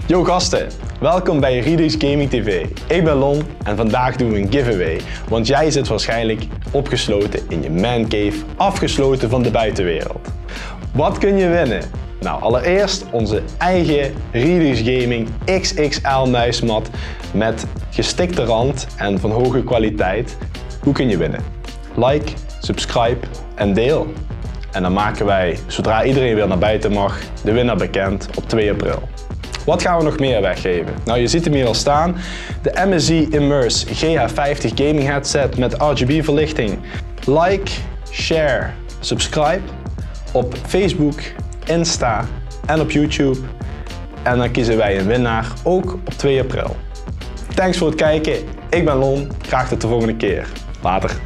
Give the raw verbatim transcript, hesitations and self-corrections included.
Yo gasten, welkom bij Redux Gaming T V. Ik ben Lon en vandaag doen we een giveaway, want jij zit waarschijnlijk opgesloten in je mancave, afgesloten van de buitenwereld. Wat kun je winnen? Nou, allereerst onze eigen Redux Gaming X X L muismat met gestikte rand en van hoge kwaliteit. Hoe kun je winnen? Like, subscribe en deel. En dan maken wij, zodra iedereen weer naar buiten mag, de winnaar bekend op twee april. Wat gaan we nog meer weggeven? Nou, je ziet hem hier al staan. De M S I Immerse G H vijftig gaming headset met R G B verlichting. Like, share, subscribe op Facebook, Insta en op YouTube. En dan kiezen wij een winnaar ook op twee april. Thanks voor het kijken. Ik ben Lon. Graag tot de volgende keer. Later.